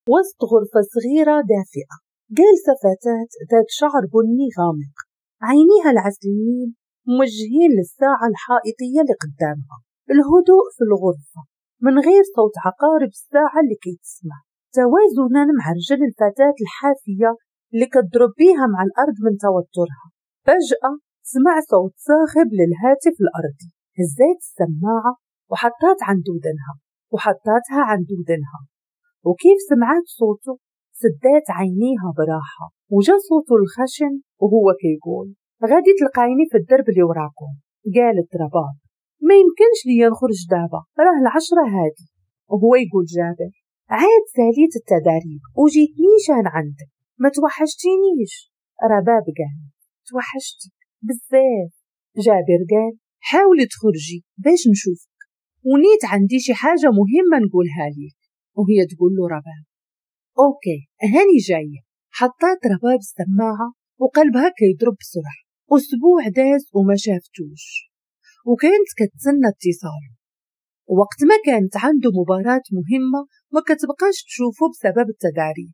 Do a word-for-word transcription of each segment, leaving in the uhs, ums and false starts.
وسط غرفة صغيرة دافئة جالسة فتاة ذات شعر بني غامق، عينيها العسليين موجهين للساعة الحائطية اللي قدامها. الهدوء في الغرفة من غير صوت عقارب الساعة اللي كيتسمع، توازنا مع رجل الفتاة الحافية اللي كتضرب بيها مع الأرض من توترها. فجأة سمع صوت صاخب للهاتف الأرضي، هزات السماعة وحطات عند ودنها وحطاتها عند ودنها، وكيف سمعت صوته سدات عينيها براحة، وجا صوته الخشن وهو كيقول: غادي تلقايني في الدرب اللي وراكم. قالت رباب: ما يمكنش ليا نخرج دابا، راه العشرة هادي. وهو يقول: جابر، عاد ساليت التداريب وجيت نيشان عندك، ما توحشتينيش؟ رباب قال: توحشتك بزاف. جابر قال: حاولي تخرجي باش نشوفك، ونيت عندي شي حاجة مهمة نقولها ليك. وهي تقول له: رباب اوكي هاني جاية. حطات رباب السماعة وقلبها كيضرب بسرعة. أسبوع داز وما شافتوش، وكانت كتسنى اتصاله، ووقت ما كانت عنده مباراة مهمة ما كتبقاش تشوفه بسبب التداريب،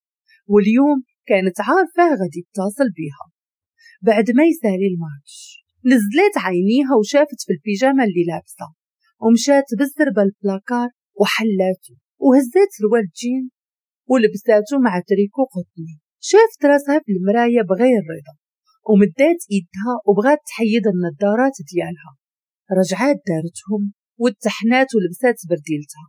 واليوم كانت عارفة غادي يتصل بيها بعد ما يسالي الماتش. نزلت عينيها وشافت في البيجامة اللي لابسة، ومشات بالزربة البلاكار وحلاته، وهزات سروال جين ولبساته مع تريكو قطني. شافت راسها في المراية بغير رضا، ومدات ايدها وبغات تحيد النظارات ديالها. رجعات دارتهم واتحنات ولبسات برديلتها،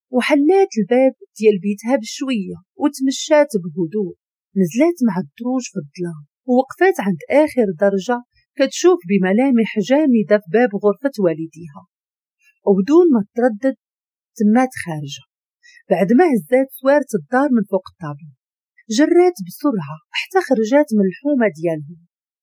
وحلات الباب ديال بيتها بشوية وتمشات بهدوء. نزلات مع الدروج في الظلام ووقفات عند آخر درجة كتشوف بملامح جامدة في باب غرفة والديها، وبدون ما تردد تمات خارجة. بعد ما هزات سوارت الدار من فوق الطابلة، جرات بسرعة حتى خرجات من الحومة ديالهم.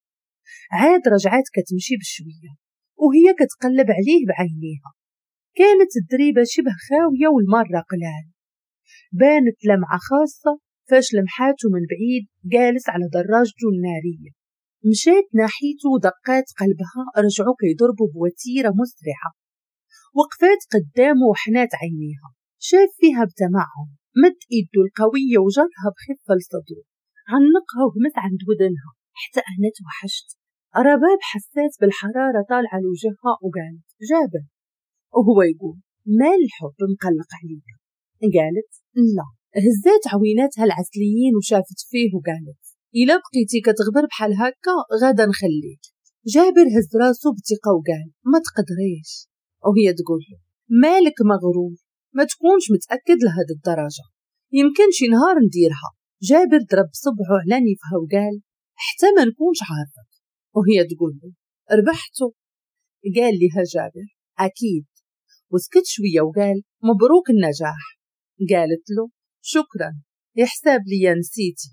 عاد رجعات كتمشي بشوية وهي كتقلب عليه بعينيها. كانت الدريبة شبه خاوية والمرة قلال. بانت لمعة خاصة فاش لمحاته من بعيد جالس على دراجته النارية. مشات ناحيته ودقات قلبها رجعوا كيضربوا بوتيرة مسرعة. وقفات قدامه وحنات عينيها، شاف فيها بتمعن، مد ايده القوية وجرها بخفة لصدره، عنقها وهمس عند ودنها حتى أنا توحشت. رباب حسات بالحرارة طالعة لوجهها وقالت: جابر. وهو يقول: مال الحب مقلق عليك؟ قالت: لا. هزات عويناتها العسليين وشافت فيه وقالت: إلا بقيتي كتغبر بحال هكا غادا نخليك. جابر هز راسو بثقة وقال: ما تقدريش. وهي تقول له: مالك مغرور؟ ما تكونش متأكد لهاد الدرجة، يمكن شي نهار نديرها. جابر ضرب صبعه على نيفها وقال: حتى ما نكونش عارفك. وهي تقول له: ربحتو. قال لها جابر: أكيد. وسكت شوية وقال: مبروك النجاح. قالت له: شكرا، يحساب لي نسيتي.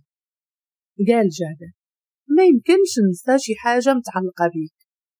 قال جابر: ما يمكنش ننسى شي حاجة متعلقة بيك.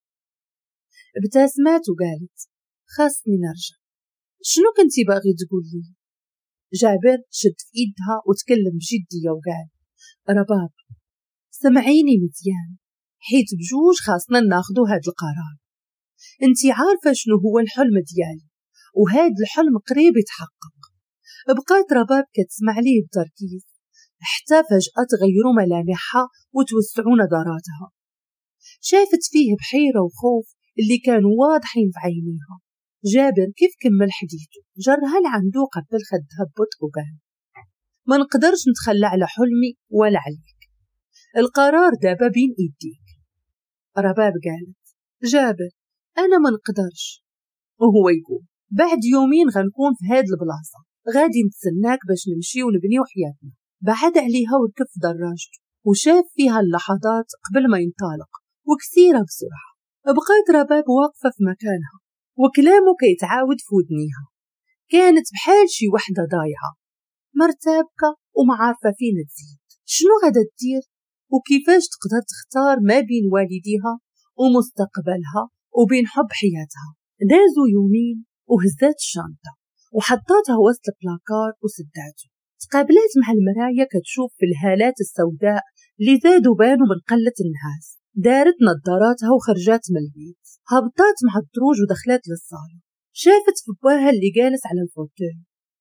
ابتسمات وقالت: خاصني نرجع. شنو كنتي باغي تقول لي؟ جابر شد في ايدها وتكلم بجدية وقال: رباب، سمعيني مزيان، حيت بجوج خاصنا ناخدو هاد القرار. انتي عارفة شنو هو الحلم ديالي، وهاد الحلم قريب يتحقق. بقات رباب كتسمع ليه بتركيز حتى فجأة تغيروا ملامحها وتوسعوا نظراتها. شافت فيه بحيرة وخوف اللي كانوا واضحين في عينيها. جابر كيف كمل حديثه جرها لعنده قبل خدها ببطء وقال: ما نقدرش نتخلى على حلمي ولا عليك، القرار دابا بين ايديك. رباب قالت: جابر، انا ما نقدرش. وهو يقول: بعد يومين غنكون في هاد البلاصة، غادي نتسناك باش نمشي ونبنيو حياتنا. بعد عليها وركب في دراجته وشاف فيها اللحظات قبل ما ينطلق وكثيرة بسرعة. بقات رباب واقفة في مكانها وكلامه كيتعاود في ودنيها. كانت بحال شي وحدة ضايعة مرتبكة وما عارفة فين تزيد، شنو غادا دير وكيفاش تقدر تختار ما بين والديها ومستقبلها وبين حب حياتها. دازوا يومين وهزات الشنطة وحطاتها وسط البلاكار وسداته. تقابلات مع المراية كتشوف في الهالات السوداء اللي زادوا بانوا من قلة النعاس. دارت نظاراتها وخرجات من البيت، هبطات مع الدروج ودخلت للصالة. شافت في باها اللي جالس على الفوتيل،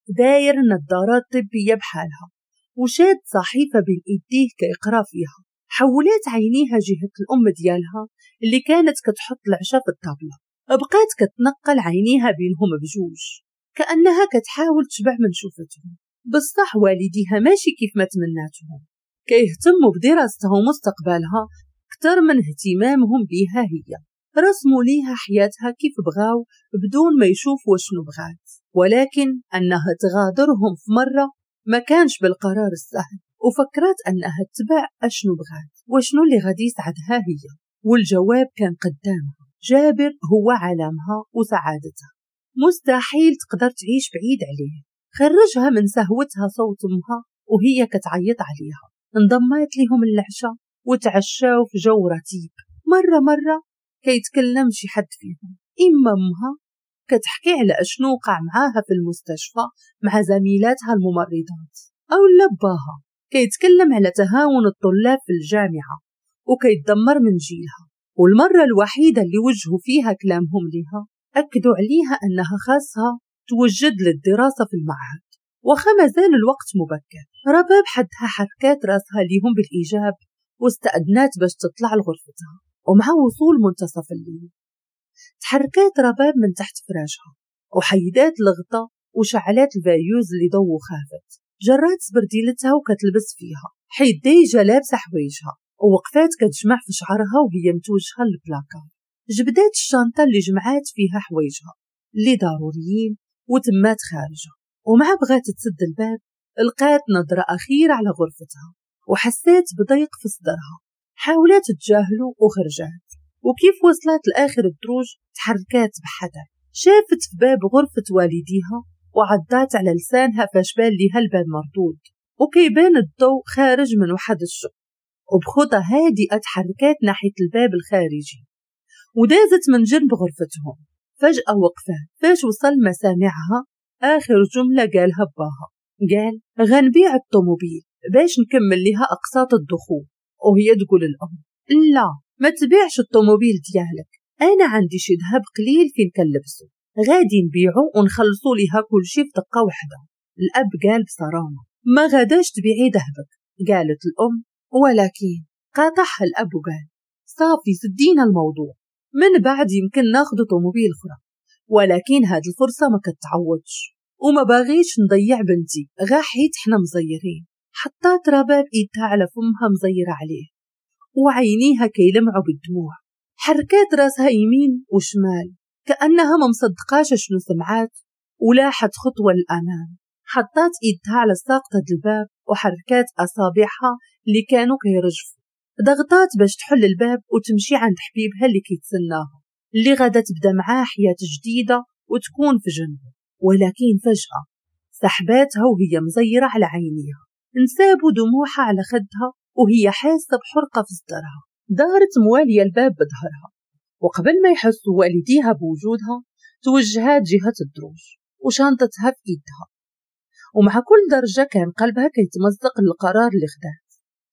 داير نظارات طبية بحالها وشاد صحيفة بين إيديه كيقرا فيها. حولات عينيها جهة الأم ديالها اللي كانت كتحط العشاء في الطابلة، بقات كتنقل عينيها بينهم بجوج كأنها كتحاول تشبع من شوفتهم. بصح والديها ماشي كيف ما تمناتهم، كيهتموا بدراستها ومستقبلها أكثر من اهتمامهم بيها هي. رسموا ليها حياتها كيف بغاو بدون ما يشوفوا شنو بغات، ولكن أنها تغادرهم في مرة ما كانش بالقرار السهل، وفكرت أنها تتبع أشنو بغات وشنو اللي غادي يسعدها هي. والجواب كان قدامها، جابر هو عالمها وسعادتها، مستحيل تقدر تعيش بعيد عليه. خرجها من سهوتها صوت أمها وهي كتعيط عليها. انضمت لهم العشاء وتعشاو في جو رتيب. مرة مرة كيتكلم شي حد فيهم، إما أمها كتحكي على أشنو وقع معاها في المستشفى مع زميلاتها الممرضات، أو لباها كيتكلم على تهاون الطلاب في الجامعة وكيتدمر من جيلها. والمرة الوحيدة اللي وجهوا فيها كلامهم لها أكدوا عليها أنها خاصها توجد للدراسة في المعهد، وخا مازال الوقت مبكر. رباب حدها حركات راسها ليهم بالإيجاب واستأذنت باش تطلع لغرفتها. ومع وصول منتصف الليل تحركات رباب من تحت فراجها وحيدات الغطا وشعلات الفايوز اللي ضو خافت. جرات سبرديلتها وكتلبس فيها، حيت ديجا لابسة حوايجها، ووقفات كتجمع في شعرها وهي متوجهة للبلاكار. جبدات الشنطة اللي جمعات فيها حوايجها اللي ضروريين وتمات خارجة. ومع بغات تسد الباب لقات نظرة أخيرة على غرفتها وحسيت بضيق في صدرها. حاولت تجاهله وخرجات، وكيف وصلت لآخر الدروج تحركات بحذر. شافت في باب غرفة والديها وعضات على لسانها فاش بان ليها الباب مردود وكيبان الضوء خارج من واحد الشق. وبخطى هادئة تحركات ناحية الباب الخارجي ودازت من جنب غرفتهم. فجأة وقفات فاش وصل مسامعها آخر جملة قالها باها، قال غنبيع الطوموبيل باش نكمل لها أقساط الدخول. وهي تقول الأم لا ما تبيعش الطوموبيل ديالك، أنا عندي شي ذهب قليل فين كنلبسو غادي نبيعو ونخلصو ليها كل شي في دقة وحدة. الأب قال بصرامة ما غاداش تبيعي ذهبك. قالت الأم ولكن. قاطعها الأب وقال صافي سدينا الموضوع، من بعد يمكن ناخد طوموبيل أخرى، ولكن هاد الفرصة ما كتعوضش وما باغيش نضيع بنتي غا حيت حنا مزيرين. حطات رباب إيدها على فمها مزيرة عليه وعينيها كيلمعوا بالدموع. حركات راسها يمين وشمال كأنها ما مصدقاش شنو سمعات ولاحت خطوة للأمام. حطات إيدها على ساقطة الباب وحركات أصابعها اللي كانوا كيرجفوا. ضغطات باش تحل الباب وتمشي عند حبيبها اللي كيتسناها، اللي غادا تبدا معاه حياة جديدة وتكون في جنبه. ولكن فجأة سحباتها وهي مزيرة على عينيها، انسابوا دموعها على خدها وهي حاسة بحرقة في صدرها. دارت موالية الباب بظهرها، وقبل ما يحسوا والديها بوجودها توجهات جهة الدروج وشانطتها في إيدها. ومع كل درجة كان قلبها كيتمزق للقرار اللي خدات،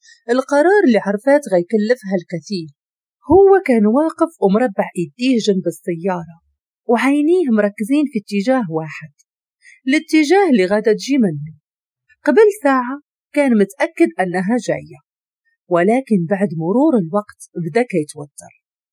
القرار اللي عرفات غيكلفها الكثير. هو كان واقف ومربع إيديه جنب السيارة وعينيه مركزين في اتجاه واحد، الاتجاه اللي غادا تجي منه. قبل ساعة كان متأكد أنها جاية، ولكن بعد مرور الوقت بدأ كيتوتر.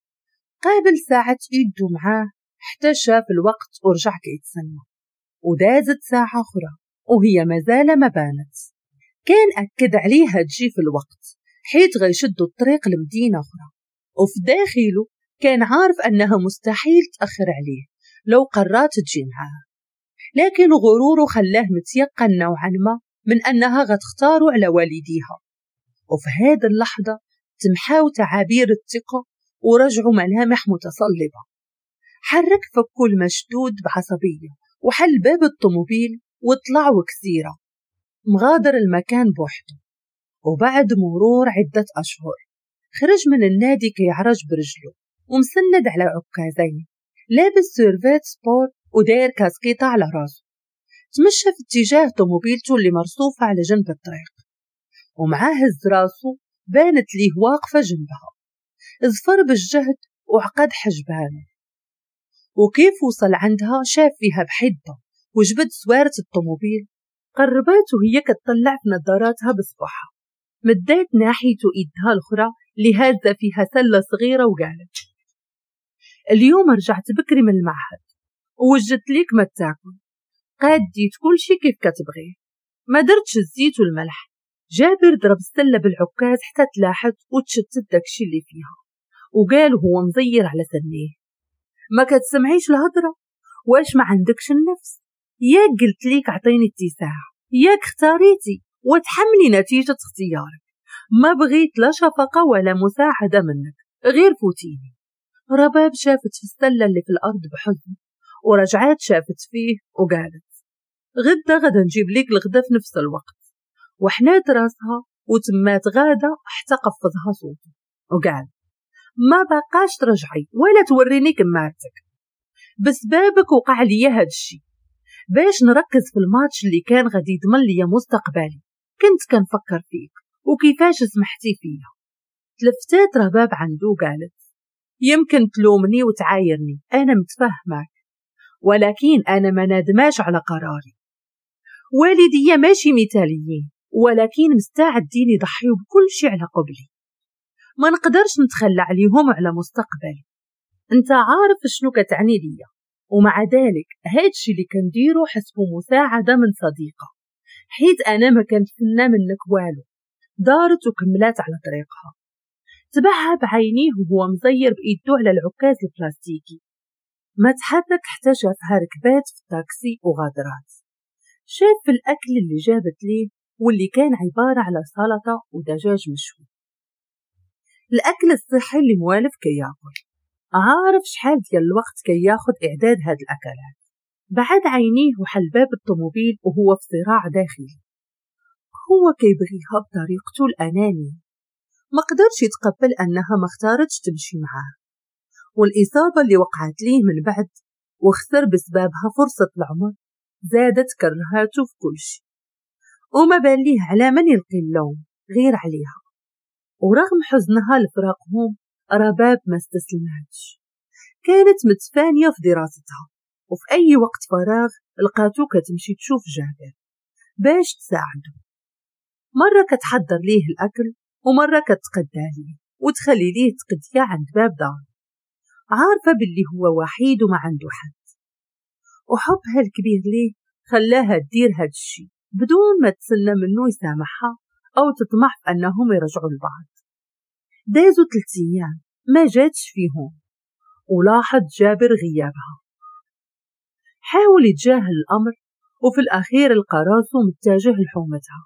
قابل ساعة يدو معاه حتى شاف الوقت ورجع كيتسنى. ودازت ساعة أخرى وهي مازال ما بانت. كان أكد عليها تجي في الوقت حيت غيشدوا الطريق لمدينة أخرى، وفي داخله كان عارف أنها مستحيل تأخر عليه لو قررت تجي معاه. لكن غروره خلاه متيقن نوعا ما من أنها غتختاروا على والديها. وفي هذه اللحظة تمحاو تعابير الثقة ورجعوا ملامح متصلبة. حرك فكه المشدود بعصبية وحل باب الطوموبيل وطلع وكسيرة، مغادر المكان بوحده. وبعد مرور عدة أشهر خرج من النادي كيعرج برجله ومسند على عكازين، لابس سيرفيت سبور وداير كاسكيطة على راسه. تمشى في اتجاه طوموبيلته اللي مرصوفة على جنب الطريق، ومعاه هز راسه بانت ليه واقفة جنبها. ازفر بالجهد وعقد حجبانه، وكيف وصل عندها شاف فيها بحدة وجبد سوارة الطوموبيل، قربات وهي كتطلع في نظاراتها بصباحها، مدات ناحيته إيدها الأخرى اللي هازة فيها سلة صغيرة وقالت: اليوم رجعت بكري من المعهد ووجدت ليك ما تاكل، قاديت كل شي كيف كتبغيه، ما درتش الزيت والملح. جابر ضرب السلة بالعكاز حتى تلاحت وتشتت داكشي اللي فيها، وقال وهو مزير على سنيه: ما كتسمعيش الهضرة؟ واش ما عندكش النفس؟ ياك قلت ليك عطيني اتساع، ياك اختاريتي وتحملي نتيجة اختيارك، ما بغيت لا شفقة ولا مساعدة منك، غير فوتيني. رباب شافت في السلة اللي في الأرض بحزن، ورجعات شافت فيه وقالت: غدا غدا نجيب ليك الغدا في نفس الوقت. وحنات راسها وتمات غادة حتى قفزها صوته وقال: ما بقاش ترجعي ولا توريني كمارتك، بسبابك وقع لي هاد الشي. باش نركز في الماتش اللي كان غادي يضمن لي مستقبلي كنت كنفكر فيك وكيفاش سمحتي فيا. تلفتات رباب عنده وقالت: يمكن تلومني وتعايرني، أنا متفهمك، ولكن أنا ما نادماش على قراري. والدي ماشي مثاليين، ولكن مستعدين يضحيوا بكل شيء على قبلي، ما نقدرش نتخلى عليهم على مستقبلي. انت عارف شنو كتعني ليا، ومع ذلك هادشي اللي كنديرو حسب مساعدة من صديقة، حيت أنا ما كنتمنى منك والو. دارت وكملات على طريقها، تبعها بعينيه وهو مزير بإيدو على العكاز البلاستيكي. ما تحرك حتى شافها ركبات في التاكسي وغادرات. شاف في الأكل اللي جابت ليه واللي كان عبارة على سلطة ودجاج مشوي، الأكل الصحي اللي موالف كياكل. عارف شحال ديال الوقت كياخد إعداد هاد الأكلات. بعد عينيه وحل باب الطوموبيل وهو في صراع داخلي، هو كيبغيها بطريقته الأنانية، ما قدرش يتقبل أنها ما اختارتش تمشي معاه، والإصابة اللي وقعت ليه من بعد وخسر بسببها فرصة العمر زادت كرهاته في كل شيء، وما بان ليه على من يلقي اللوم غير عليها. ورغم حزنها لفراقهم رباب ما استسلمتش، كانت متفانية في دراستها، وفي أي وقت فراغ لقاتو كتمشي تشوف جابر باش تساعده. مرة كتحضر ليه الأكل، ومرة كتقدى ليه وتخلي ليه تقدية عند باب داره، عارفة باللي هو وحيد وما عنده حد، وحبها الكبير ليه خلاها تدير هاد الشي بدون ما تسنى منه يسامحها أو تطمح في أنهم يرجعوا لبعض. دازوا ثلاث أيام ما جاتش فيهم، ولاحظ جابر غيابها. حاول يتجاهل الأمر، وفي الأخير لقى راسو متجه لحومتها.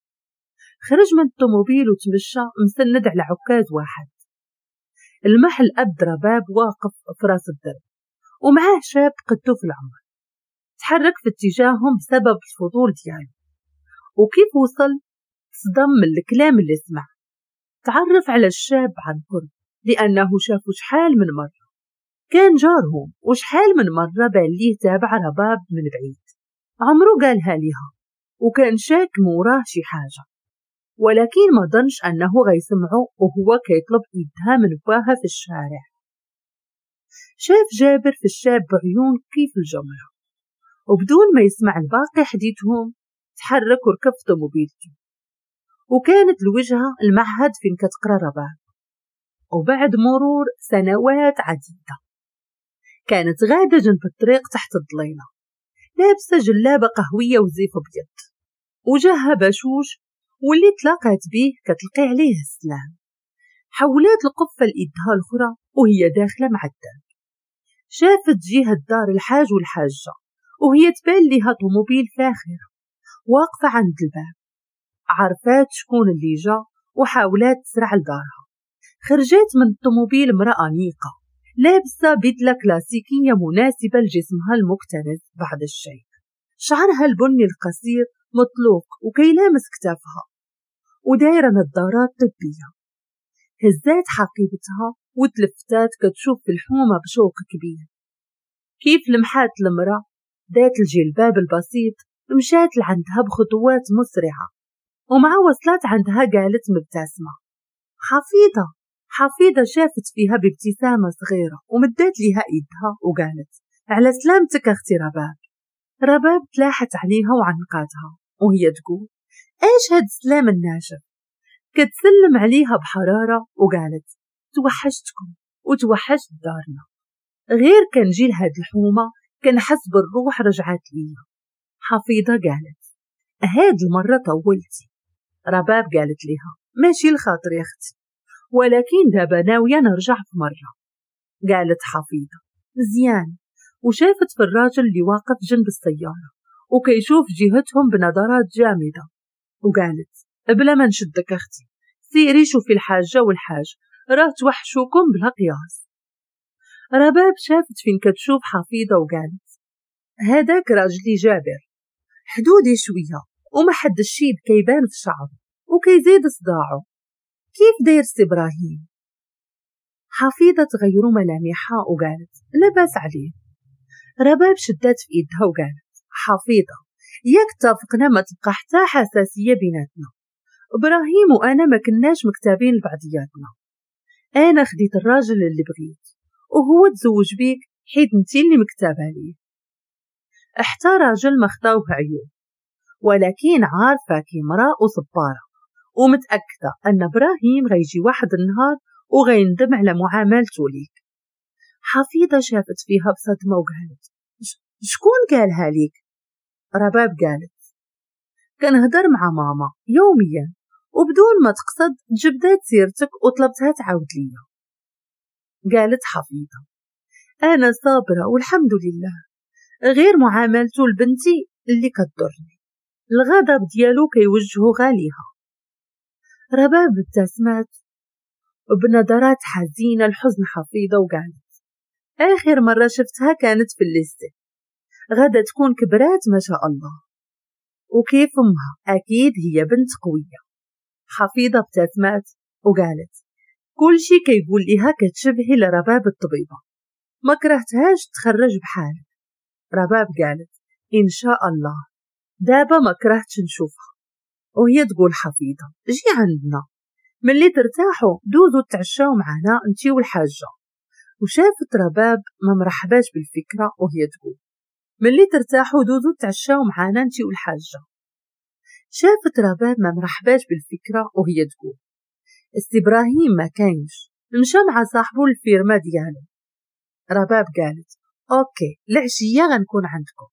خرج من الطوموبيل وتمشى مسند على عكاز واحد. المحل أبد رباب واقف في راس الدرب، ومعاه شاب قدو في العمر، تحرك في اتجاههم بسبب الفضول ديالو. وكيف وصل صدم من الكلام اللي سمع، تعرف على الشاب عن قرب لأنه شافه شحال من مرة، كان جارهم وشحال من مرة بان ليه تابع رباب من بعيد. عمرو قالها ليها وكان شاك موراه شي حاجة، ولكن ما ظنش أنه غيسمعه وهو كيطلب إيدها من فاها في الشارع. شاف جابر في الشاب بعيون كيف الجمرة، وبدون ما يسمع الباقي حديثهم تحرك وركب في طوموبيلته، وكانت الوجهة المعهد فين كتقرا رباب. وبعد مرور سنوات عديدة كانت غادة جنب الطريق تحت الظليلة، لابسة جلابة قهوية وزيف أبيض، وجهها بشوش، واللي تلاقات بيه كتلقي عليه السلام. حولات القفة لإيدها الأخرى وهي داخلة مع الدرب، شافت جهة دار الحاج والحاجة وهي تبان لها طوموبيل فاخر واقفة عند الباب. عرفات شكون اللي جا وحاولات تسرع لدارها. خرجت من الطوموبيل امرأة أنيقة لابسة بدلة كلاسيكية مناسبة لجسمها المكتنز بعض الشيء، شعرها البني القصير مطلوق وكيلامس كتافها، ودايرة نظارات طبية. هزات حقيبتها وتلفتات كتشوف في الحومة بشوق كبير. كيف لمحات المرأة دات الجلباب البسيط مشات لعندها بخطوات مسرعة، ومع وصلت عندها قالت مبتسمة: حفيظة حفيظة. شافت فيها بابتسامة صغيرة ومدت لها إيدها وقالت: على سلامتك أختي رباب. رباب تلاحت عليها وعنقاتها وهي تقول ايش هاد السلام الناشف. كتسلم عليها بحرارة وقالت توحشتكم وتوحشت دارنا، غير كنجي لهاد الحومة كنحس بالروح رجعت ليا. حفيظة قالت هاد المرة طولتي. رباب قالت لها ماشي الخاطر يا اختي، ولكن دابا ناوية نرجع في مرة. قالت حفيظة مزيان، وشافت في الراجل اللي واقف جنب السيارة وكيشوف جهتهم بنظرات جامدة، وقالت بلا ما نشدك اختي سيري شوفي الحاجة والحاج راه توحشوكم بلا قياس. رباب شافت فين كتشوف حفيظة وقالت هذاك راجلي جابر، حدودي شوية وما حد الشيب كيبان في شعره وكيزيد صداعه، كيف داير سي إبراهيم؟ حفيظة تغيروا ملامحها وقالت لا باس عليه. رباب شدات في ايدها وقالت حفيظة ياك اتفقنا ما تبقى حتى حساسية بيناتنا، إبراهيم وأنا ما كناش مكتابين لبعضياتنا، أنا خديت الراجل اللي بغيت وهو تزوج بيك حيت انتي اللي مكتابة ليه. حتى راجل ما خطاوه عيوب، ولكن عارفة كي مرأة وصبارة ومتأكدة أن إبراهيم غيجي واحد النهار وغيندم على معاملته ليك. حفيظة شافت فيها بصدمة وقالت شكون قالها ليك؟ رباب قالت كنهدر مع ماما يوميا وبدون ما تقصد جبدات سيرتك وطلبتها تعاود ليا. قالت حفيظة أنا صابرة والحمد لله، غير معاملته لبنتي اللي كتضرني، الغضب ديالو كيوجهو غاليها. رباب ابتسمت بنظرات حزينة لحزن حفيظة وقالت آخر مرة شفتها كانت في الليستة، غدا تكون كبرات ما شاء الله، وكيف أمها أكيد هي بنت قوية. حفيظة ابتسمت وقالت كل شي كيقول ليها كتشبهي لرباب الطبيبة، ما كرهتهاش تخرج بحالك. رباب قالت إن شاء الله دابا ما كرهتش نشوفها. وهي تقول حفيظة جي عندنا ملي ترتاحوا دوزوا تعشاو معنا انتي والحاجة. وشافت رباب ما مرحباش بالفكرة وهي تقول ملي ترتاحوا دوزوا تعشاو معنا انتي والحاجة. شافت رباب ما مرحباش بالفكرة وهي تقول استي إبراهيم ما كاينش، مشى مع صاحبو الفيرما ديالو. رباب قالت اوكي العشية غنكون عندكم.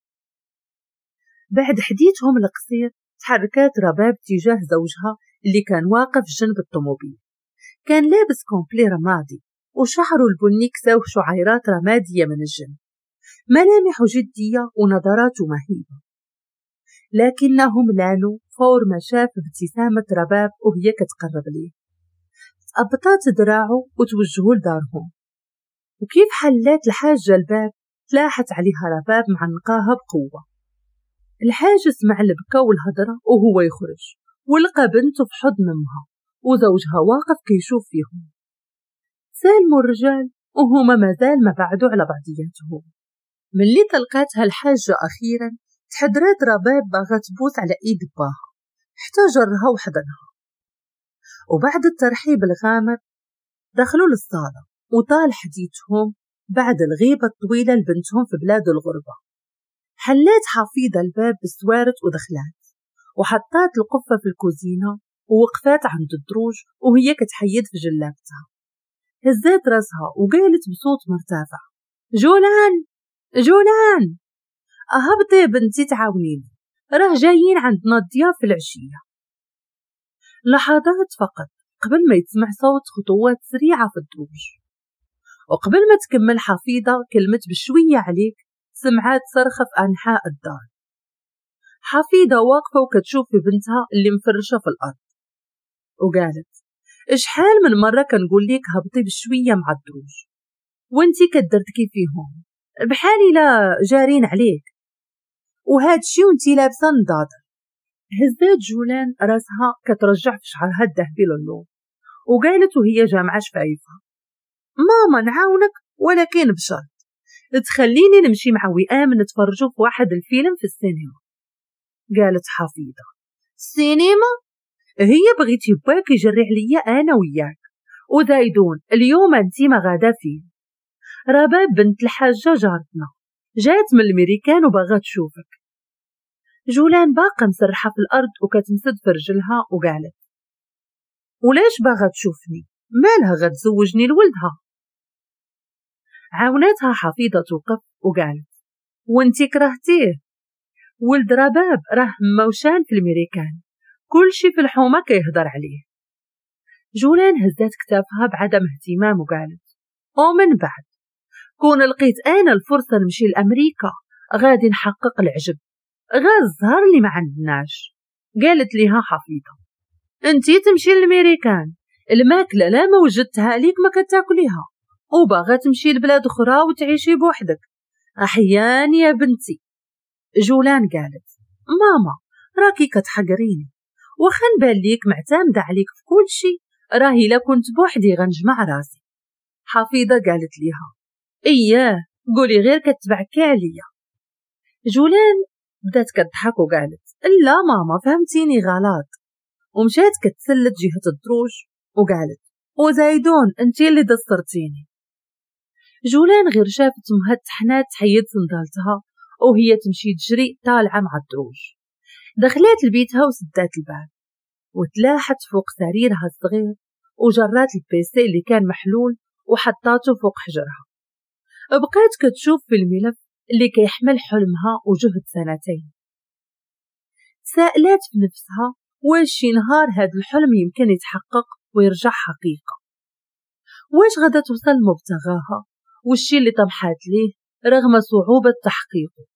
بعد حديثهم القصير تحركات رباب تجاه زوجها اللي كان واقف جنب الطوموبيل، كان لابس كومبلي رمادي وشعره البني كساوه شعيرات رمادية من الجنب، ملامحه جدية ونظراته مهيبة، لكنهم لانوا فور ما شاف ابتسامة رباب وهي كتقرب ليه. تأبطات دراعه وتوجهوا لدارهم، وكيف حلات الحاجة الباب تلاحت عليها رباب معنقاها بقوة. الحاج سمع البكا والهضرة وهو يخرج ولقى بنته في حضن امها وزوجها واقف كيشوف فيهم. سالموا الرجال وهما مازال ما بعدوا على بعضياتهم. ملي تلقاتها الحاجة أخيرا تحدرات رباب باغا تبوس على ايد باها حتى جرها وحضنها، وبعد الترحيب الغامر دخلوا للصالة وطال حديثهم بعد الغيبة الطويلة لبنتهم في بلاد الغربة. حلات حفيظة الباب بالسوارت ودخلات وحطات القفة في الكوزينة ووقفات عند الدروج وهي كتحيد في جلابتها. هزات راسها وقالت بصوت مرتفع جولان جولان أهبطي بنتي تعاونيني، راه جايين عندنا الضياف في العشية. لحظات فقط قبل ما يتسمع صوت خطوات سريعة في الدروج، وقبل ما تكمل حفيظة كلمة بشوية عليك سمعات صرخة في أنحاء الدار. حفيظة واقفة وكتشوف في بنتها اللي مفرشة في الأرض وقالت إشحال من مرة كنقول ليك هبطي بشوية مع الدروج وانتي كدرتكي فيهم بحالي لا جارين عليك، وهاد شي وانتي لابسة نضاضر. هزات جولان راسها كترجع في شعرها الذهبي للنور وقالت وهي جامعة شفايفها ماما نعاونك ولكن بشرط تخليني نمشي مع وئام نتفرجوا في واحد الفيلم في السينما. قالت حفيظة السينما هي بغيتي باك يجري عليا انا وياك وزايدون اليوم انتي ما غادا فيه. رباب بنت الحاجة جارتنا جات من الميريكان وباغا تشوفك. جولان باقا مسرحة في الأرض وكتمسد في رجلها وقالت: ولاش باغا تشوفني؟ مالها غتزوجني لولدها؟ عاوناتها حفيظة توقف وقالت: وانتي كرهتيه؟ ولد رباب راه موشان في الميريكان، كلشي في الحومة كيهضر عليه. جولان هزات كتافها بعدم اهتمام وقالت: ومن بعد كون لقيت انا الفرصة نمشي لأمريكا غادي نحقق العجب، غير الزهر اللي ما عندناش. قالت ليها حفيظة: انتي تمشي للميريكان، الماكلة لا ما وجدتها ليك ما كتاكليها، وباغا تمشي لبلاد اخرى وتعيشي بوحدك. احيان يا بنتي. جولان قالت: ماما راكي كتحقريني، وخا نبان ليك معتمدة عليك في كل شي، راهي لا كنت بوحدي غنجمع راسي. حفيظة قالت ليها: اياه قولي غير كتبعكي عليا. جولان بدات كتضحك وقالت: لا ماما فهمتيني غلط، ومشات كتسلت جهة الدروج وقالت: وزايدون انتي اللي دسترتيني. جولان غير شافت مها تحنات تحيد صندالتها وهي تمشي تجري طالعة مع الدروج. دخلات لبيتها وسدات الباب وتلاحت فوق سريرها الصغير وجرات البيسي اللي كان محلول وحطاته فوق حجرها. بقات كتشوف في الملف اللي كيحمل حلمها وجهد سنتين. سائلات في نفسها واش شي نهار هاد الحلم يمكن يتحقق ويرجع حقيقة، واش غدا توصل مبتغاها والشي اللي طمحات ليه رغم صعوبة تحقيقه.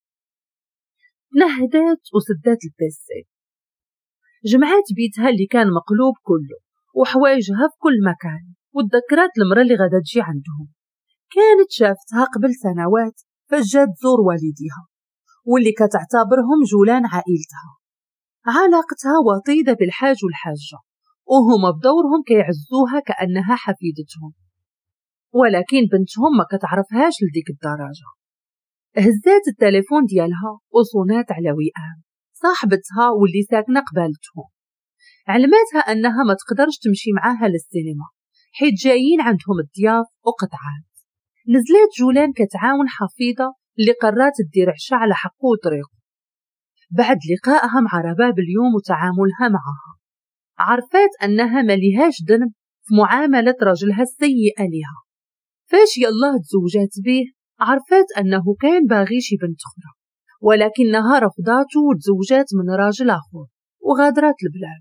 نهدات وسدات البيسي، جمعات بيتها اللي كان مقلوب كله وحوايجها في كل مكان، وتذكرات المرة اللي غدا تجي عندهم. كانت شافتها قبل سنوات فجات تزور والديها واللي كتعتبرهم جولان عائلتها. علاقتها وطيدة بالحاج والحاجة وهما بدورهم كيعزوها كأنها حفيدتهم، ولكن بنتهم ما كتعرفهاش لديك الدرجة. هزات التليفون ديالها وصونات على وئام صاحبتها واللي ساكنة قبالتهم. علماتها أنها ما تقدرش تمشي معاها للسينما حيت جايين عندهم الضياف وقطعات. نزلات جولان كتعاون حفيظة اللي قررت تدير عشاء على حقه وطريقه. بعد لقائها مع رباب اليوم وتعاملها معها عرفات أنها ما ليهاش ذنب في معاملة رجلها السيئة لها. فاش يالله تزوجات به عرفات أنه كان باغي شي بنت أخرى، ولكنها رفضاته وتزوجات من راجل آخر وغادرات البلاد.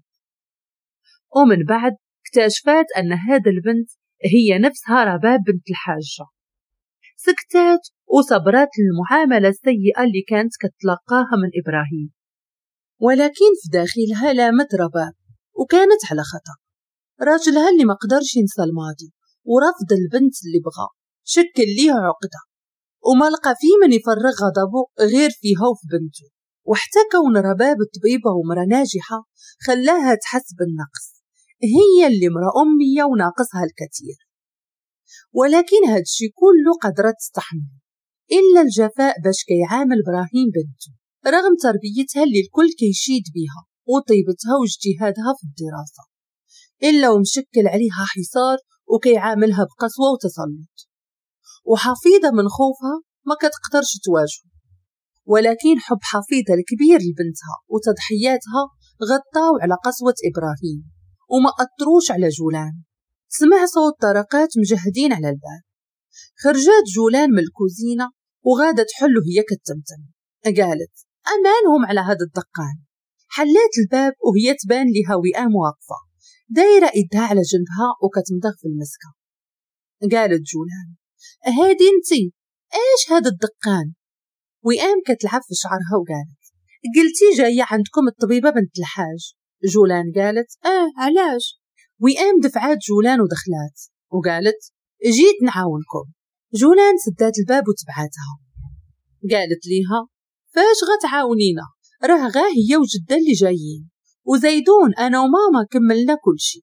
ومن بعد اكتشفت أن هذا البنت هي نفسها رباب بنت الحاجة. سكتات وصبرت المعاملة السيئة اللي كانت كتلقاها من إبراهيم، ولكن في داخلها لامت رباب وكانت على خطأ. راجلها اللي ما قدرش ينسى الماضي ورفض البنت اللي بغى شكل ليها عقدة وما لقى في من يفرغ غضبه غير فيها وفي بنته. وحتى كون رباب طبيبة ومرا ناجحة خلاها تحس بالنقص، هي اللي مرا أمية وناقصها الكثير. ولكن هادشي كله قدرت تستحمل إلا الجفاء باش كيعامل إبراهيم بنته رغم تربيتها اللي الكل كيشيد بيها وطيبتها واجتهادها في الدراسة، إلا ومشكل عليها حصار وكيعاملها بقسوة وتسلط. وحفيظة من خوفها ما كتقدرش تواجهه، ولكن حب حفيظة الكبير لبنتها وتضحياتها غطاو على قسوة إبراهيم وما أثروش على جولان. سمع صوت طرقات مجهدين على الباب. خرجت جولان من الكوزينة وغادت حلو هي كتمتم. قالت: أمانهم على هذا الدقان. حلات الباب وهي تبان لها وئام واقفة دايرة إيدها على جنبها وكتمضغ في المسكة. قالت جولان: هادي انتي ايش هذا الدقان؟ وئام كتلعب في شعرها وقالت: قلتي جاية عندكم الطبيبة بنت الحاج. جولان قالت: اه علاش؟ وئام دفعات جولان ودخلات وقالت: جيت نعاونكم. جولان سدات الباب وتبعاتها. قالت ليها: فاش غتعاونينا؟ راه غا هي وجدة اللي جايين وزيدون أنا وماما كملنا كل شي.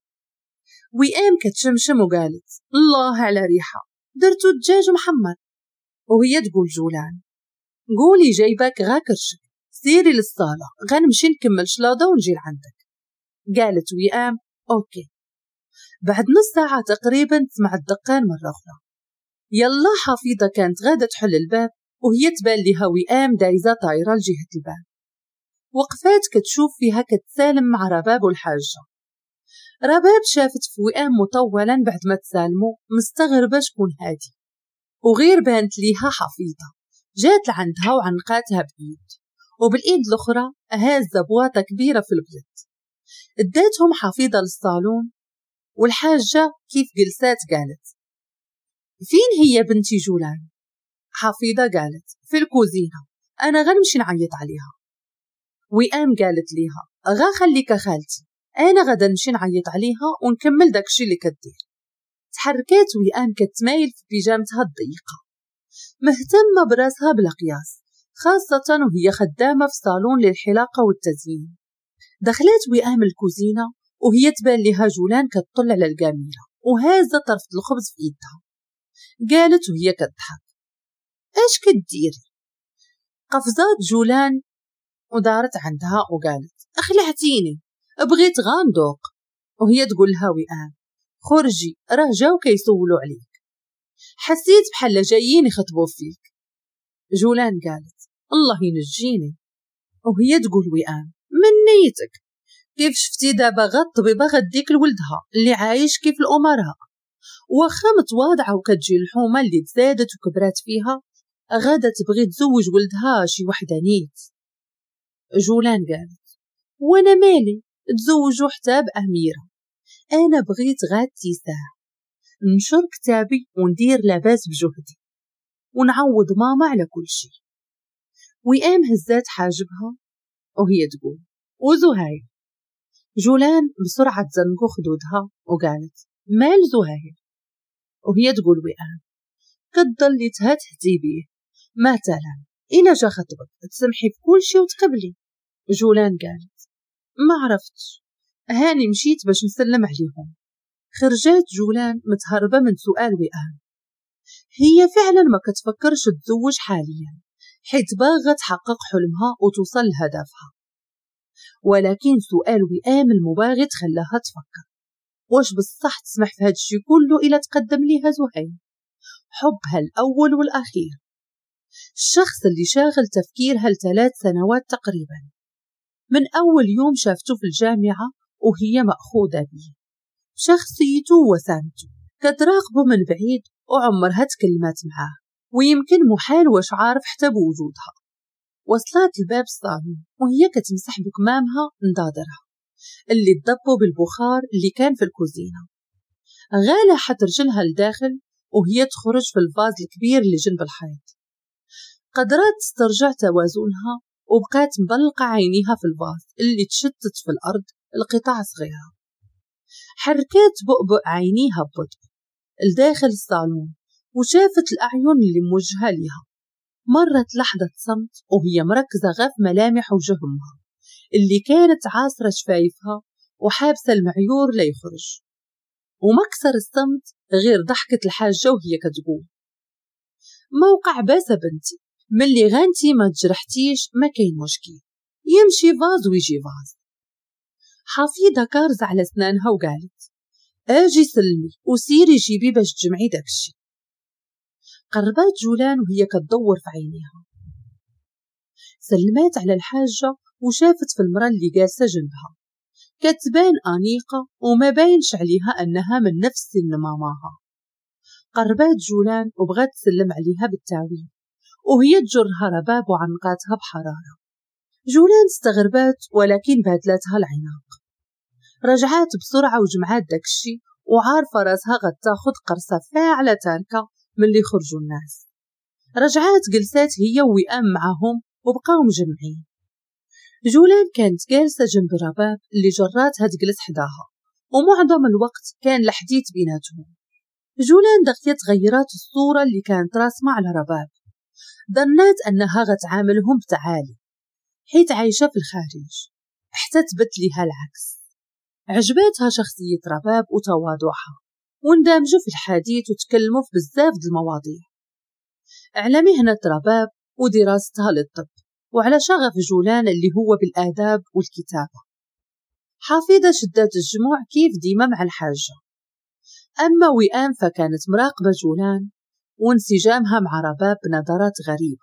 وئام كتشمشم وقالت: الله على ريحة، درتو الدجاج محمر. وهي تقول جولان: قولي جايباك غا كرشك، سيري للصالة غنمشي نكمل شلاضة ونجي لعندك. قالت وئام: أوكي. بعد نص ساعة تقريبا سمعت دقان مرة أخرى. يلا حفيظة كانت غادة تحل الباب وهي تبان ليها وئام دايزة طايرة لجهة الباب. وقفات كتشوف فيها كتسالم مع رباب والحاجة. رباب شافت في وئام مطولا بعد ما تسالمو، مستغربة شكون هادي، وغير بانت ليها حفيظة جات لعندها وعنقاتها بإيد، وبالإيد الأخرى هازة بواطة كبيرة في البيض. اداتهم حفيظة للصالون، والحاجة كيف جلسات قالت: فين هي بنتي جولان؟ حفيظة قالت: في الكوزينة، أنا غنمشي نعيط عليها. وئام قالت ليها: غا خليك خالتي، أنا غدا نمشي نعيط عليها ونكمل داكشي اللي كدير. تحركات وئام كتمايل في بيجامتها الضيقة، مهتمة براسها بلا قياس، خاصة وهي خدامة في صالون للحلاقة والتزيين. دخلت وئام الكوزينة وهي تبان لها جولان كتطل على القاميرة وهازة طرف الخبز في إيدها. قالت وهي كتضحك: اش كديري؟ قفزات جولان ودارت عندها وقالت: اخلعتيني، بغيت غندوق. وهي تقول لها وئام: خرجي، راه جاو كيسولوا عليك، حسيت بحال جايين يخطبوا فيك. جولان قالت: الله ينجيني. وهي تقول وئام: من نيتك، كيف شفتي دابا غا الطبيبة غديك لولدها اللي عايش كيف الأمراء، واخا متواضعة وكتجي الحومة اللي تزادت وكبرات فيها غادا تبغي تزوج ولدها شي وحدة نيت. جولان قالت: وانا مالي، تزوجوا حتى بأميرة، انا بغيت غا اتساع، ننشر كتابي وندير لاباس بجهدي ونعوض ماما على كل شيء. وئام هزات حاجبها وهي تقول: وزهير؟ جولان بسرعة تزنقو خدودها وقالت: مال زهير؟ وهي تقول وئام: كتضلي تهتهتي بيه، مثلا إلا جا خطبك تسمحي في كل شي وتقبلي. جولان قالت: ما عرفتش، هاني مشيت باش نسلم عليهم. خرجات جولان متهربة من سؤال وئام. هي فعلا ما كتفكرش تزوج حاليا، حيت باغا تحقق حلمها وتوصل لهدفها، ولكن سؤال وئام المباغت خلاها تفكر: واش بصح تسمح في هاد الشي كله إلا تقدم ليها زهير، حبها الأول والأخير، الشخص اللي شاغل تفكيرها لثلاث سنوات تقريبا، من أول يوم شافته في الجامعة وهي مأخوذة به، شخصيته وسامته كتراقبه من بعيد وعمرها تكلمات معاه، ويمكن محال واش عارف حتى بوجودها. وصلت لباب الصالون وهي كتمسح بكمامها نضادرها اللي تضبوا بالبخار اللي كان في الكوزينة. غالة حط رجلها لداخل وهي تخرج في الفاز الكبير اللي جنب الحيط. قدرت تسترجع توازنها وبقات مبلقة عينيها في الفاز اللي تشتت في الأرض القطع صغيرة. حركات بؤبؤ عينيها ببطء لداخل الصالون وشافت الأعين اللي موجهة لها. مرت لحظة صمت وهي مركزة غا في ملامح وجه أمها اللي كانت عاصرة شفايفها وحابسة المعيور لا يخرج. ومكسر الصمت غير ضحكة الحاجة وهي كتقول: موقع باسة بنتي، ملي غانتي ما تجرحتيش ما كاين مشكل، يمشي فاز ويجي فاز. حفيظة كارز على سنانها وقالت: اجي سلمي وسيري جيبي باش تجمعي داكشي. قربات جولان وهي كتدور في عينيها، سلمات على الحاجة وشافت في المرأة اللي جالسة جنبها كتبان أنيقة وما باينش عليها أنها من نفس سن ماماها. قربات جولان وبغات تسلم عليها بالتعويل وهي تجرها رباب وعنقاتها بحرارة. جولان استغربات ولكن بادلاتها العناق، رجعات بسرعة وجمعات داكشي وعارفة راسها غتاخد قرصة فاعلة تاركة من اللي خرجوا الناس. رجعات جلسات هي ووئام معهم وبقاو مجمعين. جولان كانت جالسة جنب رباب اللي جراتها تجلس حداها ومعظم الوقت كان الحديث بيناتهم. جولان دغيا تغيرات الصورة اللي كانت راسمة على رباب، ظنات أنها غتعاملهم بتعالي حيت عايشة في الخارج، حتى تبت ليها العكس. عجباتها شخصية رباب وتواضعها واندمجوا في الحديث وتكلموا في بزاف د المواضيع على مهنة رباب ودراستها للطب وعلى شغف جولان اللي هو بالآداب والكتابة. حافظة شدات الجموع كيف ديما مع الحاجة، أما وئام فكانت مراقبة جولان وانسجامها مع رباب بنظرات غريبة.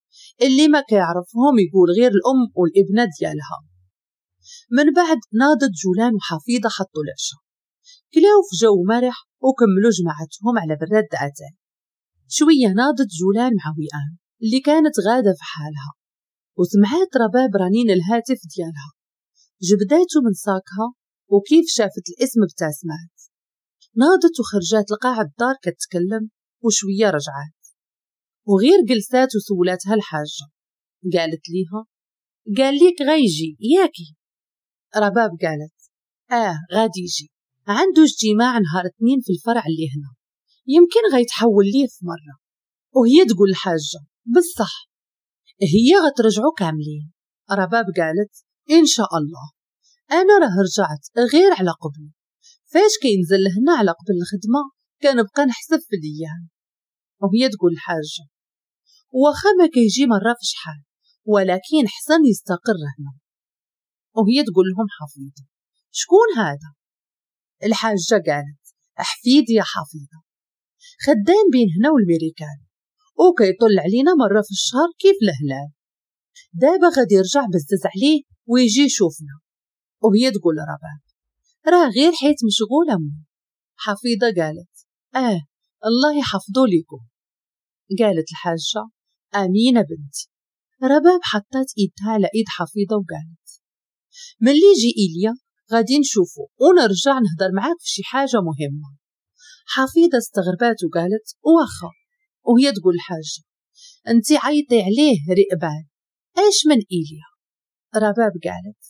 اللي ما كيعرفهم يقول غير الأم والابنة ديالها. من بعد ناضت جولان وحفيظة حطوا العشاء، كلاو في جو مرح وكملوا جماعتهم على براد أتاي. شوية ناضت جولان مع وئام اللي كانت غادة في حالها، وسمعات رباب رنين الهاتف ديالها. جبداتو من ساكها وكيف شافت الاسم بتاع سمعت ناضت وخرجات لقاع الدار كتكلم، وشوية رجعات وغير جلسات وسولاتها الحاجة. قالت ليها قال ليك غيجي ياكي؟ رباب قالت آه غادي يجي، عنده اجتماع نهار اثنين في الفرع اللي هنا، يمكن غيتحول ليه في مرة. وهي تقول الحاجة بالصح هي غترجعوا كاملين. رباب قالت إن شاء الله، أنا راه رجعت غير على قبل، فاش كينزل هنا على قبل الخدمة كنبقى نحسب في الأيام. وهي تقول الحاجة واخا ما كيجي مرة في شحال، ولكن حسن يستقر هنا. وهي تقول لهم حفيظة شكون هذا؟ الحاجة قالت حفيدي يا حفيظة، خدام بين هنا والميريكان وكيطل علينا مرة في الشهر كيف الهلال، دابا غادي يرجع بزز عليه ويجي يشوفنا. وهي تقول رباب راه غير حيت مشغولة مو. حفيظة قالت آه الله يحفظو ليكم. قالت الحاجة آمينة بنتي. رباب حطات إيدها على إيد حفيظة وقالت ملي يجي إيليا غادي نشوفو ونرجع نهضر معاك في شي حاجة مهمة. حفيظة استغربات وقالت واخا. وهي تقول الحاجة انتي عيطي عليه رئبان، ايش من إيليا؟ رباب قالت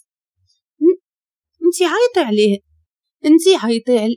انتي عيطي عليه انتي عيطي عل...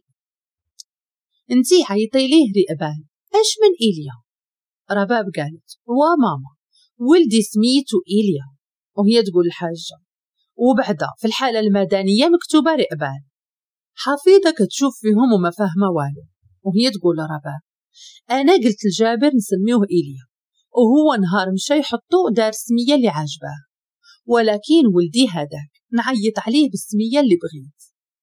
انتي عيطي ليه رئبان، ايش من إيليا؟ رباب قالت وا ماما ولدي سميتو إيليا. وهي تقول الحاجة وبعدا في الحالة المدنية مكتوبة رئبان. حفيظة كتشوف فيهم وما فاهمة والو. وهي تقول رباب أنا قلت لجابر نسميوه إيليا، وهو نهار مشى يحطو دار السمية اللي عاجباه، ولكن ولدي هذاك نعيط عليه بالسمية اللي بغيت.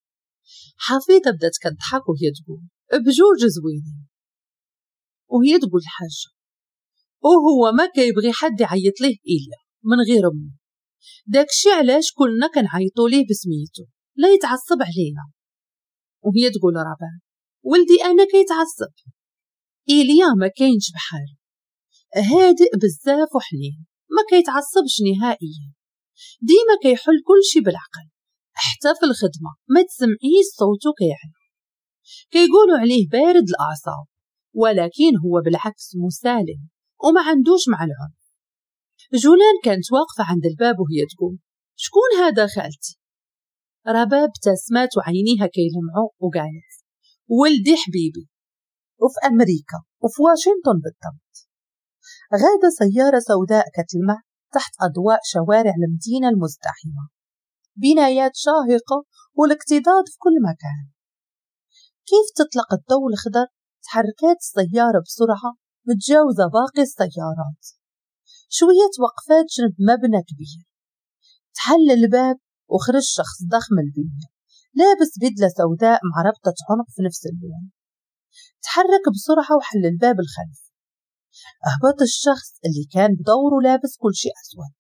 حفيظة بدات كتضحك وهي تقول بجوج زوينين. وهي تقول الحاجة وهو ما كيبغي حد يعيط ليه إيليا من غير أمه، داكشي علاش كلنا كنعيطو ليه بسميتو لا يتعصب علينا. وهي تقول رباب ولدي أنا كيتعصب، إيليا ما كاينش بحاله، هادئ بزاف وحنين ما كيتعصبش نهائيا، ديما كيحل كلشي بالعقل، حتى في الخدمة ما تسمعيش صوتو كيعلى. كيقولوا عليه بارد الأعصاب، ولكن هو بالعكس مسالم وما عندوش مع العنف. جولان كانت واقفة عند الباب وهي تقول شكون هذا خالتي؟ رباب ابتسمات وعينيها كيلمعوا وقالت ولدي حبيبي، وفي أمريكا وفي واشنطن بالضبط. غادة سيارة سوداء كتلمع تحت أضواء شوارع المدينة المزدحمة، بنايات شاهقة والاكتظاظ في كل مكان. كيف تطلق الضوء الأخضر تحركات السيارة بسرعة متجاوزة باقي السيارات. شوية توقفات جنب مبنى كبير، تحل الباب وخرج شخص ضخم البنية لابس بدلة سوداء مع ربطة عنق في نفس اللون. تحرك بسرعة وحل الباب الخلفي. أهبط الشخص اللي كان بدوره لابس كل شيء أسود،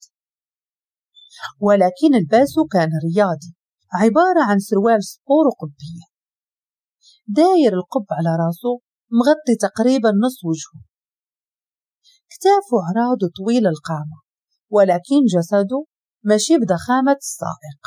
ولكن لباسه كان رياضي، عبارة عن سروال سبور وقبية. داير القب على راسه مغطي تقريبا نص وجهه، كتافه عراض وطويل القامة، ولكن جسده ماشي بضخامة السائق.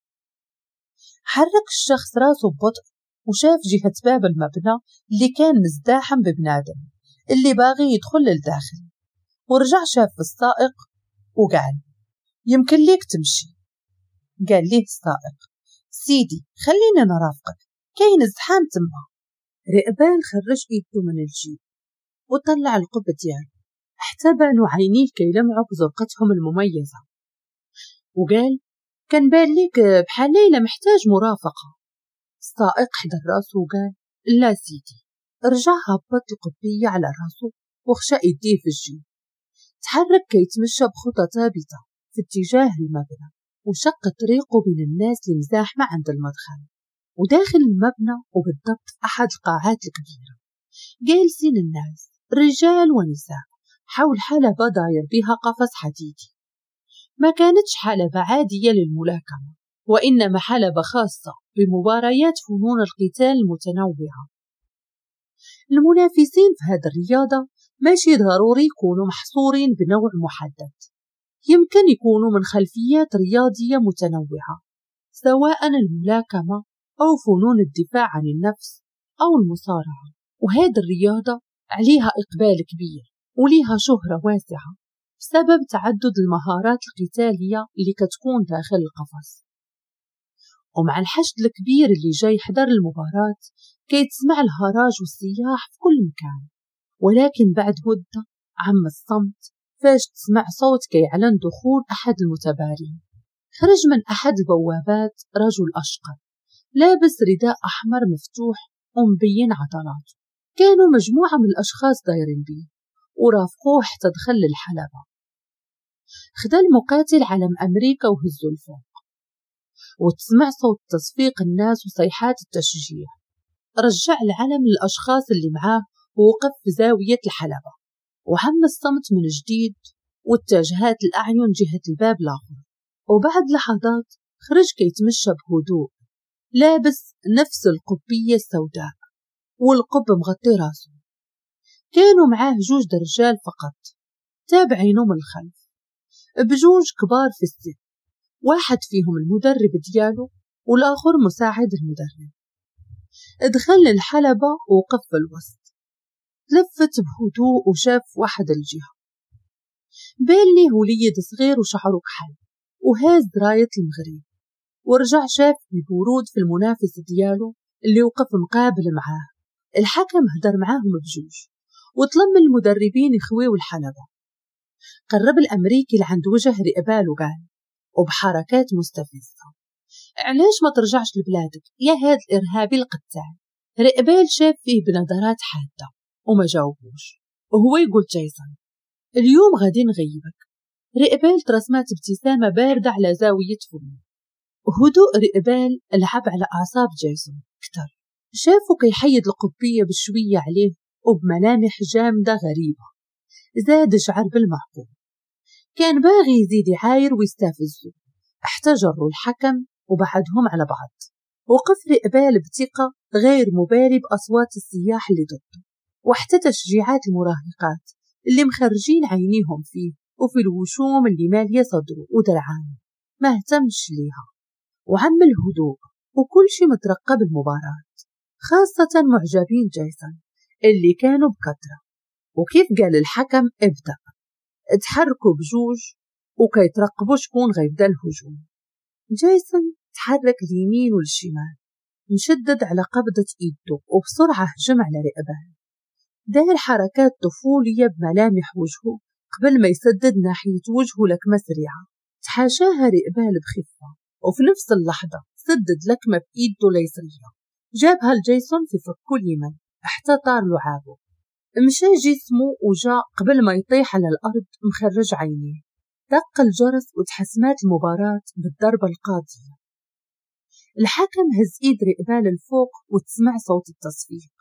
حرك الشخص راسه ببطء وشاف جهة باب المبنى اللي كان مزداحم ببنادم اللي باغي يدخل للداخل، ورجع شاف السائق وقال يمكن ليك تمشي. قال ليه السائق سيدي خلينا نرافقك، كاين ازدحام تما. رئبان خرج ايده من الجيب وطلع القب ديالو، حتى بانوا عينيه كيلمعوا بزرقتهم المميزة، وقال كان بان ليك بحال ليلة محتاج مرافقة. السائق حضر راسه وقال لا سيدي. رجع هبط القبية على راسه وخشى يديه في الجيب. تحرك كيتمشى بخطى ثابتة في اتجاه المبنى، وشق طريقه بين الناس المزاحمة عند المدخل. وداخل المبنى وبالضبط في أحد القاعات الكبيرة جالسين الناس رجال ونساء حول حلبة داير بها قفص حديدي. ما كانتش حلبة عادية للملاكمة، وإنما حلبة خاصة بمباريات فنون القتال المتنوعة. المنافسين في هذه الرياضة ماشي ضروري يكونوا محصورين بنوع محدد، يمكن يكونوا من خلفيات رياضية متنوعة، سواء الملاكمة أو فنون الدفاع عن النفس أو المصارعة. وهذه الرياضة عليها إقبال كبير وليها شهرة واسعة بسبب تعدد المهارات القتالية اللي كتكون داخل القفص. ومع الحشد الكبير اللي جاي يحضر المباراة كيتسمع الهراج والصياح في كل مكان، ولكن بعد مدة عم الصمت فاش تسمع صوت كيعلن دخول أحد المتبارين. خرج من أحد البوابات رجل أشقر لابس رداء أحمر مفتوح ومبين عضلاته. كانوا مجموعة من الأشخاص دايرين بيه ورافقوه حتى دخل الحلبة. خدا المقاتل علم أمريكا وهزو الفوق، وتسمع صوت تصفيق الناس وصيحات التشجيع. رجع العلم للأشخاص اللي معاه ووقف في زاوية الحلبة، وعم الصمت من جديد واتجهت الأعين جهة الباب الآخر. وبعد لحظات خرج كيتمشى بهدوء لابس نفس القبية السوداء والقب مغطي راسه. كانوا معاه جوج رجال فقط تابعينه من الخلف، بجوج كبار في السن، واحد فيهم المدرب ديالو والآخر مساعد المدرب. دخل الحلبة ووقف في الوسط، تلفت بهدوء وشاف واحد الجهة بان ليه وليد صغير وشعره كحل وهاز راية المغرب، ورجع شاف البرود في المنافس ديالو اللي وقف مقابل معاه. الحكم هدر معاهم بجوج وطلب من المدربين يخويو الحلبة. قرب الأمريكي لعند وجه رئبال وقال وبحركات مستفزة: علاش ما ترجعش لبلادك يا هاد الإرهابي القتال؟ رئبال شاف فيه بنظرات حادة وما جاوبوش، وهو يقول: جيسون اليوم غادي نغيبك. رئبال ترسمات ابتسامة باردة على زاوية فمه. هدوء رئبال لعب على أعصاب جيسون كتر. شافه كيحيد القبية بشوية عليه وبملامح جامدة غريبة، زاد شعر بالمعقول. كان باغي يزيد يعاير ويستفزه. احتجروا الحكم وبعدهم على بعض. وقف رئبال بثقة غير مبالي بأصوات السياح اللي ضده، وحتى تشجيعات المراهقات اللي مخرجين عينيهم فيه، وفي الوشوم اللي مالية صدره ودرعانه. ما اهتمش ليها وعم الهدوء وكل شي مترقب المباراة، خاصة معجبين جيسون اللي كانوا بكثرة. وكيف قال الحكم ابدأ، تحركوا بجوج وكيترقبوا شكون غيبدا الهجوم. جيسون تحرك اليمين والشمال مشدد على قبضة إيده وبسرعة هجم على رئبال. دار حركات طفولية بملامح وجهه قبل ما يسدد ناحية وجهه لكمة سريعة تحاشاها رئبال بخفة، وفي نفس اللحظة سدد لكمة بإيده اليسرية جابها لجيسون في فكه اليمين حتى طار لعابه. مشى جسمه وجا قبل ما يطيح على الأرض مخرج عينيه. دق الجرس وتحسمات المباراة بالضربة القاضية. الحكم هز إيد رئبال الفوق وتسمع صوت التصفيق.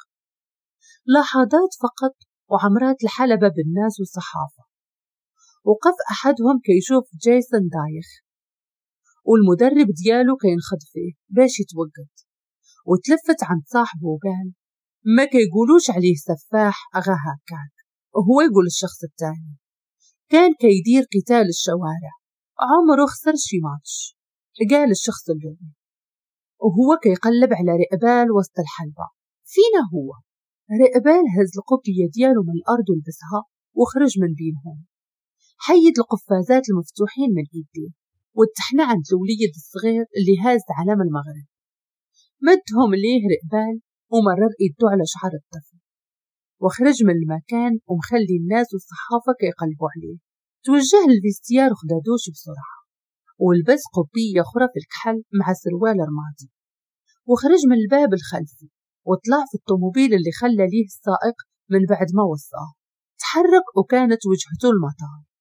لحظات فقط وعمرات الحلبة بالناس والصحافة. وقف أحدهم كيشوف جيسون دايخ والمدرب ديالو كينخض فيه باش يتوقد، وتلفت عند صاحبه وقال: ما كيقولوش عليه سفاح أغا هكاك. وهو يقول الشخص الثاني: كان كيدير قتال الشوارع عمره خسر شي ماتش. قال الشخص الأول وهو كيقلب على رئبال وسط الحلبة: فينا هو؟ رئبال هز القبية ديالو من الأرض ولبسها وخرج من بينهم، حيد القفازات المفتوحين من يديه واتحنا عند الوليد الصغير اللي هاز علم المغرب. مدهم ليه رئبال ومرر إيده على شعر الطفل وخرج من المكان ومخلي الناس والصحافة كيقلبوا عليه. توجه للفيستيار وخدا دوش بسرعة ولبس قبية أخرى في الكحل مع سروال رمادي، وخرج من الباب الخلفي وطلع في الطوموبيل اللي خلى ليه السائق من بعد ما وصاه. تحرك وكانت وجهته المطار.